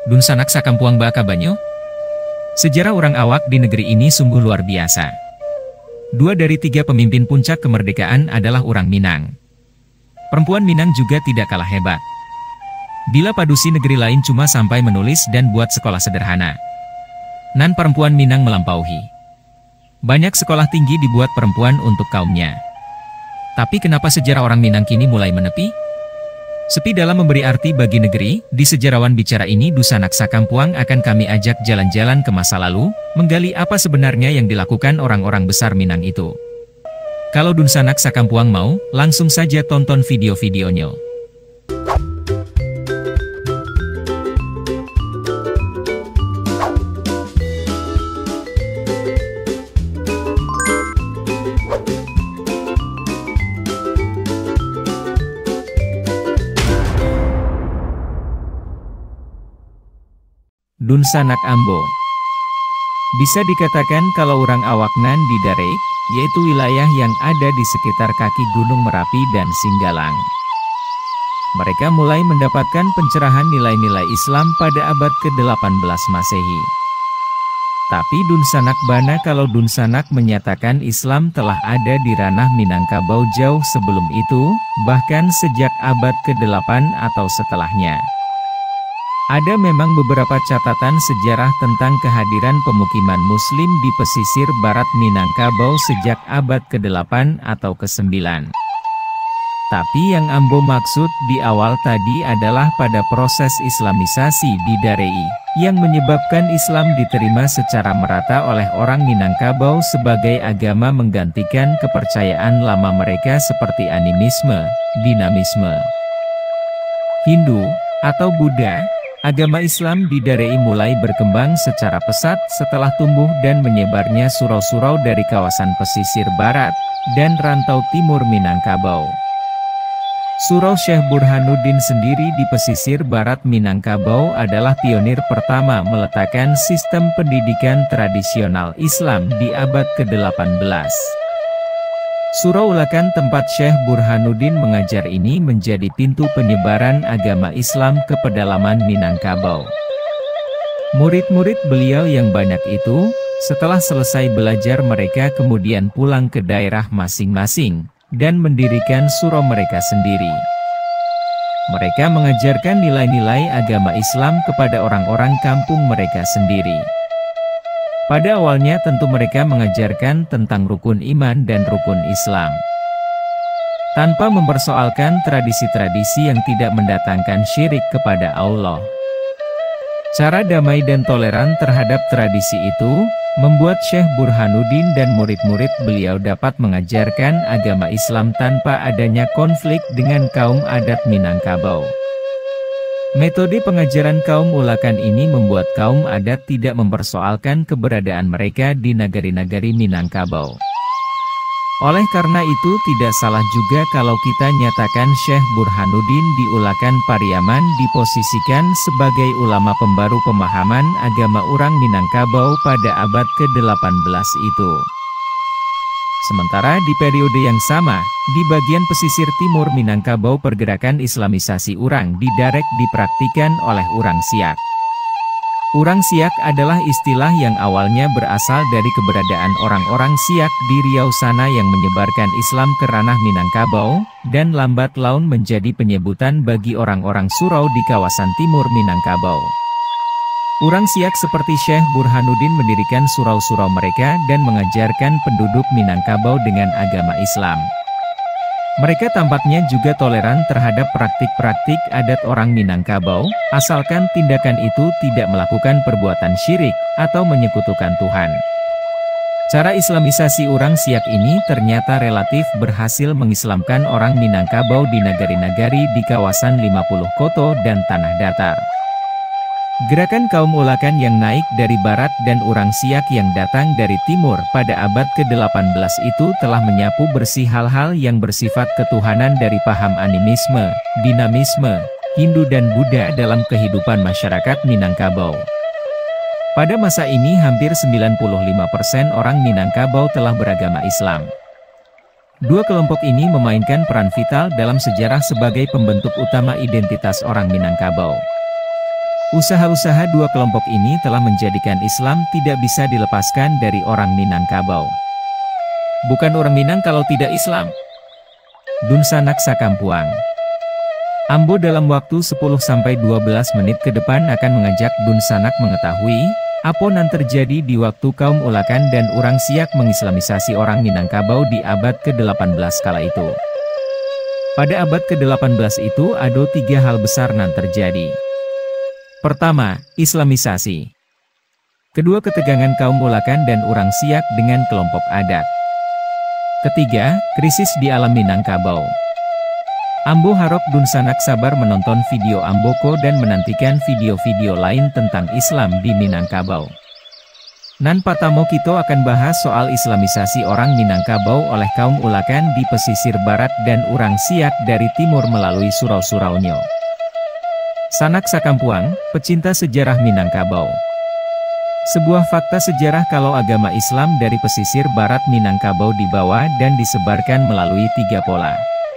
Dunsanak Sakampuang Baka Banyo? Sejarah orang awak di negeri ini sungguh luar biasa. 2 dari 3 pemimpin puncak kemerdekaan adalah orang Minang. Perempuan Minang juga tidak kalah hebat. Bila padusi negeri lain cuma sampai menulis dan buat sekolah sederhana, nan perempuan Minang melampaui. Banyak sekolah tinggi dibuat perempuan untuk kaumnya. Tapi kenapa sejarah orang Minang kini mulai menepi? Sepi dalam memberi arti bagi negeri, di sejarawan bicara ini Dunsanak Sakampuang akan kami ajak jalan-jalan ke masa lalu, menggali apa sebenarnya yang dilakukan orang-orang besar Minang itu. Kalau Dunsanak Sakampuang mau, langsung saja tonton video-videonya. Dunsanak Ambo. Bisa dikatakan kalau orang Awaknan di Dareik, yaitu wilayah yang ada di sekitar kaki Gunung Merapi dan Singgalang. Mereka mulai mendapatkan pencerahan nilai-nilai Islam pada abad ke-18 Masehi. Tapi Dunsanak bana kalau Dunsanak menyatakan Islam telah ada di ranah Minangkabau jauh sebelum itu, bahkan sejak abad ke-8 atau setelahnya. Ada memang beberapa catatan sejarah tentang kehadiran pemukiman Muslim di pesisir barat Minangkabau sejak abad ke-8 atau ke-9. Tapi yang Ambo maksud di awal tadi adalah pada proses Islamisasi di Darei, yang menyebabkan Islam diterima secara merata oleh orang Minangkabau sebagai agama menggantikan kepercayaan lama mereka seperti animisme, dinamisme, Hindu, atau Buddha. Agama Islam di Darei mulai berkembang secara pesat setelah tumbuh dan menyebarnya surau-surau dari kawasan pesisir barat dan rantau timur Minangkabau. Surau Syekh Burhanuddin sendiri di pesisir barat Minangkabau adalah pionir pertama meletakkan sistem pendidikan tradisional Islam di abad ke-18. Surau Ulakan tempat Syekh Burhanuddin mengajar ini menjadi pintu penyebaran agama Islam ke pedalaman Minangkabau. Murid-murid beliau yang banyak itu, setelah selesai belajar mereka kemudian pulang ke daerah masing-masing, dan mendirikan surau mereka sendiri. Mereka mengajarkan nilai-nilai agama Islam kepada orang-orang kampung mereka sendiri. Pada awalnya tentu mereka mengajarkan tentang rukun iman dan rukun Islam, tanpa mempersoalkan tradisi-tradisi yang tidak mendatangkan syirik kepada Allah. Cara damai dan toleran terhadap tradisi itu, membuat Syekh Burhanuddin dan murid-murid beliau dapat mengajarkan agama Islam tanpa adanya konflik dengan kaum adat Minangkabau. Metode pengajaran kaum Ulakan ini membuat kaum adat tidak mempersoalkan keberadaan mereka di nagari-nagari Minangkabau. Oleh karena itu tidak salah juga kalau kita nyatakan Syekh Burhanuddin di Ulakan Pariaman diposisikan sebagai ulama pembaru pemahaman agama orang Minangkabau pada abad ke-18 itu. Sementara di periode yang sama, di bagian pesisir timur Minangkabau pergerakan Islamisasi urang di Darek dipraktikan oleh urang Siak. Urang Siak adalah istilah yang awalnya berasal dari keberadaan orang-orang Siak di Riau sana yang menyebarkan Islam ke ranah Minangkabau, dan lambat laun menjadi penyebutan bagi orang-orang surau di kawasan timur Minangkabau. Urang Siak seperti Syekh Burhanuddin mendirikan surau-surau mereka dan mengajarkan penduduk Minangkabau dengan agama Islam. Mereka tampaknya juga toleran terhadap praktik-praktik adat orang Minangkabau, asalkan tindakan itu tidak melakukan perbuatan syirik atau menyekutukan Tuhan. Cara Islamisasi urang Siak ini ternyata relatif berhasil mengislamkan orang Minangkabau di nagari-nagari di kawasan 50 koto dan tanah datar. Gerakan kaum Ulakan yang naik dari barat dan urang Siak yang datang dari timur pada abad ke-18 itu telah menyapu bersih hal-hal yang bersifat ketuhanan dari paham animisme, dinamisme, Hindu dan Buddha dalam kehidupan masyarakat Minangkabau. Pada masa ini hampir 95% orang Minangkabau telah beragama Islam. Dua kelompok ini memainkan peran vital dalam sejarah sebagai pembentuk utama identitas orang Minangkabau. Usaha-usaha dua kelompok ini telah menjadikan Islam tidak bisa dilepaskan dari orang Minangkabau. Bukan orang Minang kalau tidak Islam. Dun Sanak Sakampuang. Ambo dalam waktu 10-12 menit ke depan akan mengajak Dun Sanak mengetahui apa yang terjadi di waktu kaum Ulakan dan orang Siak mengislamisasi orang Minangkabau di abad ke-18 kala itu. Pada abad ke-18 itu ada 3 hal besar yang terjadi. Pertama, Islamisasi. Kedua, ketegangan kaum Ulakan dan orang Siak dengan kelompok adat. Ketiga, krisis di alam Minangkabau. Ambo harap Dun Sanak sabar menonton video Amboko dan menantikan video-video lain tentang Islam di Minangkabau. Nan patamo kita akan bahas soal islamisasi orang Minangkabau oleh kaum Ulakan di pesisir barat dan orang Siak dari timur melalui surau-suraunyo. Sanak Sakampuang, pecinta sejarah Minangkabau. Sebuah fakta sejarah kalau agama Islam dari pesisir barat Minangkabau dibawa dan disebarkan melalui 3 pola.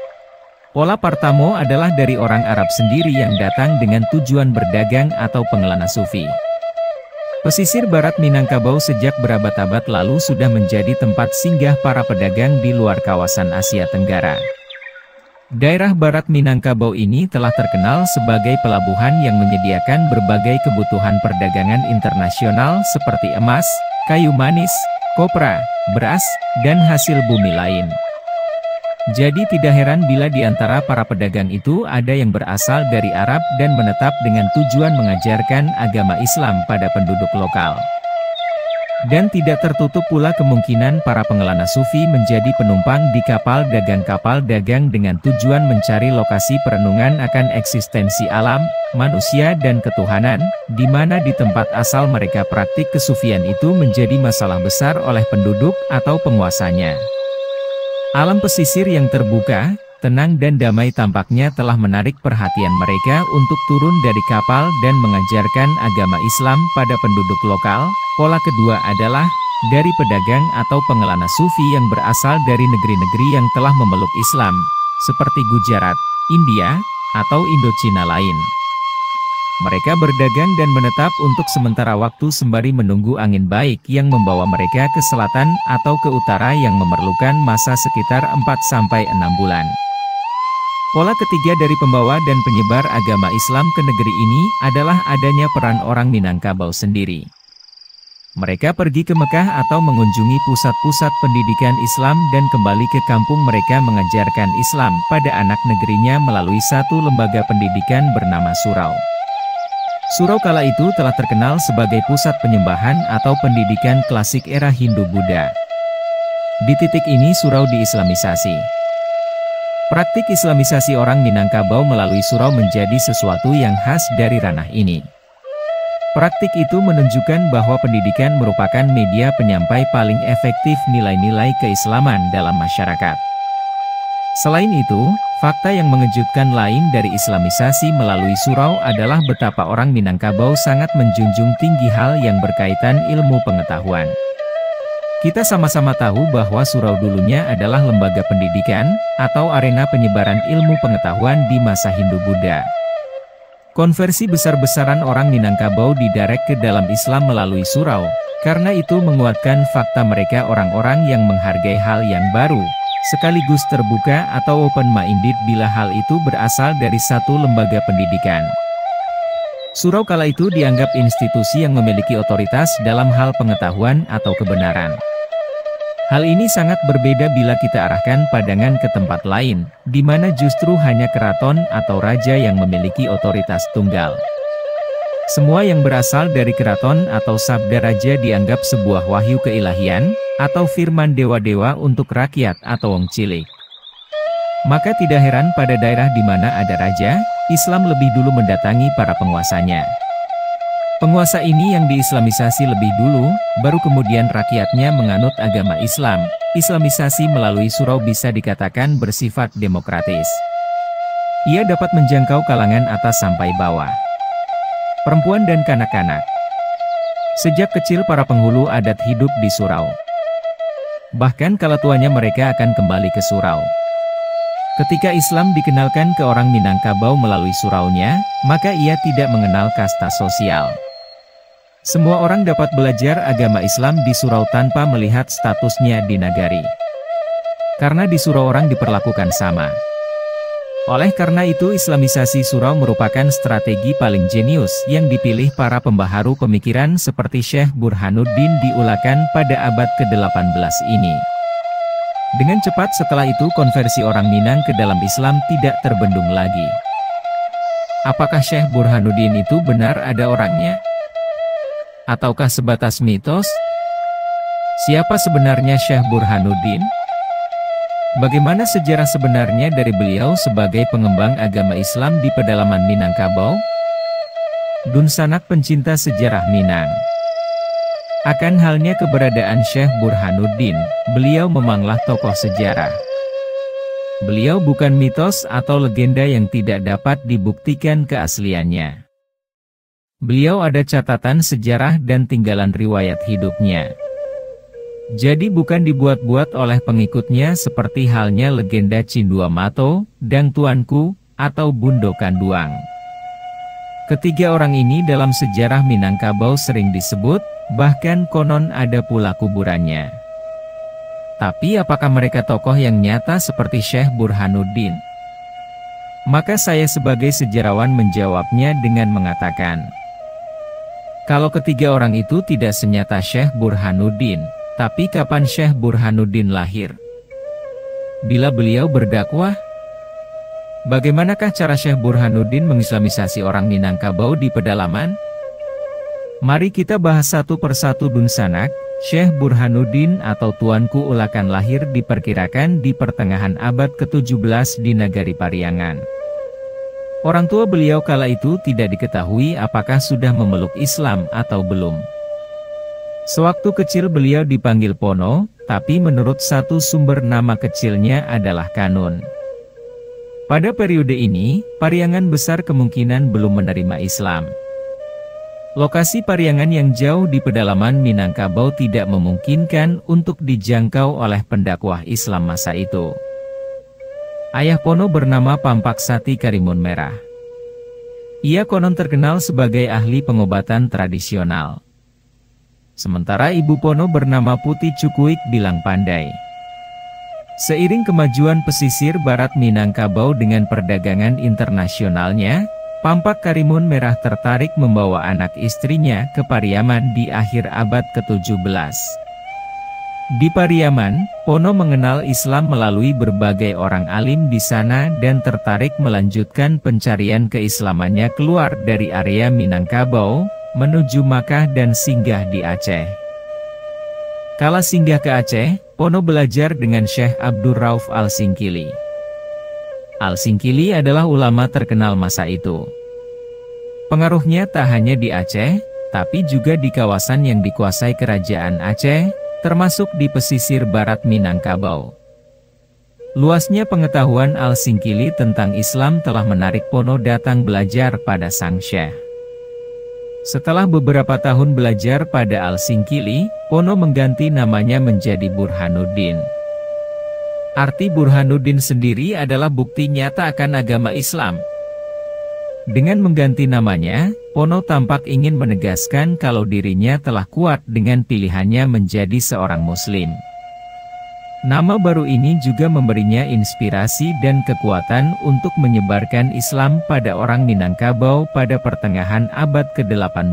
Pola pertama adalah dari orang Arab sendiri yang datang dengan tujuan berdagang atau pengelana sufi. Pesisir barat Minangkabau sejak berabad-abad lalu sudah menjadi tempat singgah para pedagang di luar kawasan Asia Tenggara. Daerah barat Minangkabau ini telah terkenal sebagai pelabuhan yang menyediakan berbagai kebutuhan perdagangan internasional seperti emas, kayu manis, kopra, beras, dan hasil bumi lain. Jadi tidak heran bila di antara para pedagang itu ada yang berasal dari Arab dan menetap dengan tujuan mengajarkan agama Islam pada penduduk lokal. Dan tidak tertutup pula kemungkinan para pengelana sufi menjadi penumpang di kapal dagang dengan tujuan mencari lokasi perenungan akan eksistensi alam, manusia dan ketuhanan, di mana di tempat asal mereka praktik kesufian itu menjadi masalah besar oleh penduduk atau penguasanya. Alam pesisir yang terbuka, tenang dan damai tampaknya telah menarik perhatian mereka untuk turun dari kapal dan mengajarkan agama Islam pada penduduk lokal. Pola kedua adalah dari pedagang atau pengelana sufi yang berasal dari negeri-negeri yang telah memeluk Islam, seperti Gujarat, India, atau Indochina lain. Mereka berdagang dan menetap untuk sementara waktu sembari menunggu angin baik yang membawa mereka ke selatan atau ke utara yang memerlukan masa sekitar 4-6 bulan. Pola ketiga dari pembawa dan penyebar agama Islam ke negeri ini adalah adanya peran orang Minangkabau sendiri. Mereka pergi ke Mekah atau mengunjungi pusat-pusat pendidikan Islam dan kembali ke kampung mereka mengajarkan Islam pada anak negerinya melalui satu lembaga pendidikan bernama surau. Surau kala itu telah terkenal sebagai pusat penyembahan atau pendidikan klasik era Hindu-Buddha. Di titik ini surau diislamisasi. Praktik islamisasi orang Minangkabau melalui surau menjadi sesuatu yang khas dari ranah ini. Praktik itu menunjukkan bahwa pendidikan merupakan media penyampai paling efektif nilai-nilai keislaman dalam masyarakat. Selain itu, fakta yang mengejutkan lain dari islamisasi melalui surau adalah betapa orang Minangkabau sangat menjunjung tinggi hal yang berkaitan ilmu pengetahuan. Kita sama-sama tahu bahwa surau dulunya adalah lembaga pendidikan, atau arena penyebaran ilmu pengetahuan di masa Hindu-Buddha. Konversi besar-besaran orang Minangkabau diderek ke dalam Islam melalui surau, karena itu menguatkan fakta mereka orang-orang yang menghargai hal yang baru, sekaligus terbuka atau open-minded bila hal itu berasal dari satu lembaga pendidikan. Surau kala itu dianggap institusi yang memiliki otoritas dalam hal pengetahuan atau kebenaran. Hal ini sangat berbeda bila kita arahkan pandangan ke tempat lain, di mana justru hanya keraton atau raja yang memiliki otoritas tunggal. Semua yang berasal dari keraton atau sabda raja dianggap sebuah wahyu keilahian, atau firman dewa-dewa untuk rakyat atau wong cilik. Maka tidak heran pada daerah di mana ada raja, Islam lebih dulu mendatangi para penguasanya. Penguasa ini yang diislamisasi lebih dulu, baru kemudian rakyatnya menganut agama Islam. Islamisasi melalui surau bisa dikatakan bersifat demokratis. Ia dapat menjangkau kalangan atas sampai bawah. Perempuan dan kanak-kanak. Sejak kecil para penghulu adat hidup di surau. Bahkan kala tuanya mereka akan kembali ke surau. Ketika Islam dikenalkan ke orang Minangkabau melalui suraunya, maka ia tidak mengenal kasta sosial. Semua orang dapat belajar agama Islam di surau tanpa melihat statusnya di nagari. Karena di surau orang diperlakukan sama. Oleh karena itu Islamisasi surau merupakan strategi paling jenius yang dipilih para pembaharu pemikiran seperti Syekh Burhanuddin diulakan pada abad ke-18 ini. Dengan cepat setelah itu konversi orang Minang ke dalam Islam tidak terbendung lagi. Apakah Syekh Burhanuddin itu benar ada orangnya? Ataukah sebatas mitos? Siapa sebenarnya Syekh Burhanuddin? Bagaimana sejarah sebenarnya dari beliau sebagai pengembang agama Islam di pedalaman Minangkabau? Dunsanak pencinta sejarah Minang. Akan halnya keberadaan Syekh Burhanuddin, beliau memanglah tokoh sejarah. Beliau bukan mitos atau legenda yang tidak dapat dibuktikan keasliannya. Beliau ada catatan sejarah dan tinggalan riwayat hidupnya. Jadi bukan dibuat-buat oleh pengikutnya seperti halnya legenda Cindua Mato, Dang Tuanku, atau Bundo Kanduang. Ketiga orang ini dalam sejarah Minangkabau sering disebut, bahkan konon ada pula kuburannya. Tapi apakah mereka tokoh yang nyata seperti Syekh Burhanuddin? Maka saya sebagai sejarawan menjawabnya dengan mengatakan, kalau ketiga orang itu tidak senyata Syekh Burhanuddin, tapi kapan Syekh Burhanuddin lahir? Bila beliau berdakwah? Bagaimanakah cara Syekh Burhanuddin mengislamisasi orang Minangkabau di pedalaman? Mari kita bahas satu persatu Dunsanak. Syekh Burhanuddin atau Tuanku Ulakan lahir diperkirakan di pertengahan abad ke-17 di Nagari Pariangan. Orang tua beliau kala itu tidak diketahui apakah sudah memeluk Islam atau belum. Sewaktu kecil beliau dipanggil Pono, tapi menurut satu sumber nama kecilnya adalah Kanun. Pada periode ini, Pariangan besar kemungkinan belum menerima Islam. Lokasi Pariangan yang jauh di pedalaman Minangkabau tidak memungkinkan untuk dijangkau oleh pendakwah Islam masa itu. Ayah Pono bernama Pampaksati Karimun Merah. Ia konon terkenal sebagai ahli pengobatan tradisional. Sementara ibu Pono bernama Putih Cukuik Bilang Pandai. Seiring kemajuan pesisir barat Minangkabau dengan perdagangan internasionalnya, Pampak Karimun Merah tertarik membawa anak istrinya ke Pariaman di akhir abad ke-17. Di Pariaman, Pono mengenal Islam melalui berbagai orang alim di sana dan tertarik melanjutkan pencarian keislamannya keluar dari area Minangkabau, menuju Makkah dan singgah di Aceh. Kala singgah ke Aceh, Pono belajar dengan Syekh Abdur Rauf Al-Singkili. Al-Singkili adalah ulama terkenal masa itu. Pengaruhnya tak hanya di Aceh, tapi juga di kawasan yang dikuasai Kerajaan Aceh, termasuk di pesisir barat Minangkabau. Luasnya pengetahuan Al-Singkili tentang Islam telah menarik Pono datang belajar pada sang Syekh. Setelah beberapa tahun belajar pada Al-Singkili, Pono mengganti namanya menjadi Burhanuddin. Arti Burhanuddin sendiri adalah bukti nyata akan agama Islam. Dengan mengganti namanya, Pono tampak ingin menegaskan kalau dirinya telah kuat dengan pilihannya menjadi seorang Muslim. Nama baru ini juga memberinya inspirasi dan kekuatan untuk menyebarkan Islam pada orang Minangkabau pada pertengahan abad ke-18.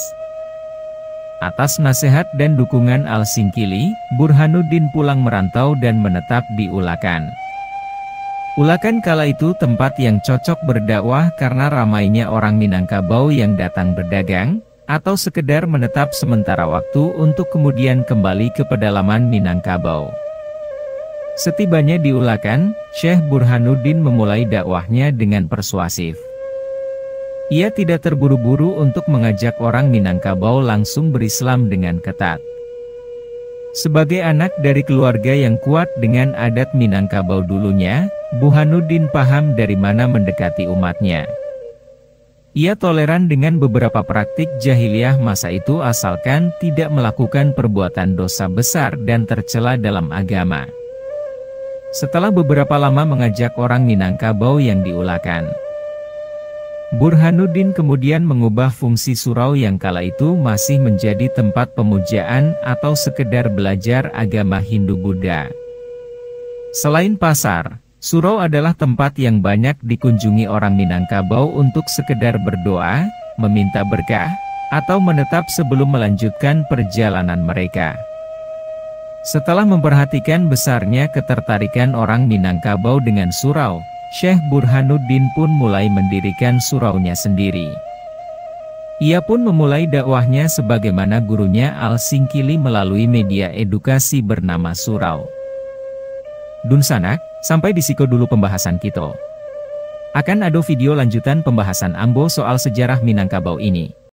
Atas nasihat dan dukungan Al-Singkili, Burhanuddin pulang merantau dan menetap di Ulakan. Ulakan kala itu tempat yang cocok berdakwah karena ramainya orang Minangkabau yang datang berdagang, atau sekedar menetap sementara waktu untuk kemudian kembali ke pedalaman Minangkabau. Setibanya di Ulakan, Syekh Burhanuddin memulai dakwahnya dengan persuasif. Ia tidak terburu-buru untuk mengajak orang Minangkabau langsung berislam dengan ketat. Sebagai anak dari keluarga yang kuat dengan adat Minangkabau dulunya, Burhanuddin paham dari mana mendekati umatnya. Ia toleran dengan beberapa praktik jahiliyah masa itu asalkan tidak melakukan perbuatan dosa besar dan tercela dalam agama. Setelah beberapa lama mengajak orang Minangkabau yang diulakan, Burhanuddin kemudian mengubah fungsi surau yang kala itu masih menjadi tempat pemujaan atau sekedar belajar agama Hindu-Buddha. Selain pasar, surau adalah tempat yang banyak dikunjungi orang Minangkabau untuk sekedar berdoa, meminta berkah, atau menetap sebelum melanjutkan perjalanan mereka. Setelah memperhatikan besarnya ketertarikan orang Minangkabau dengan surau, Syekh Burhanuddin pun mulai mendirikan suraunya sendiri. Ia pun memulai dakwahnya sebagaimana gurunya Al-Singkili melalui media edukasi bernama Surau. Dun Sanak, sampai di siko dulu pembahasan kita. Akan ada video lanjutan pembahasan Ambo soal sejarah Minangkabau ini.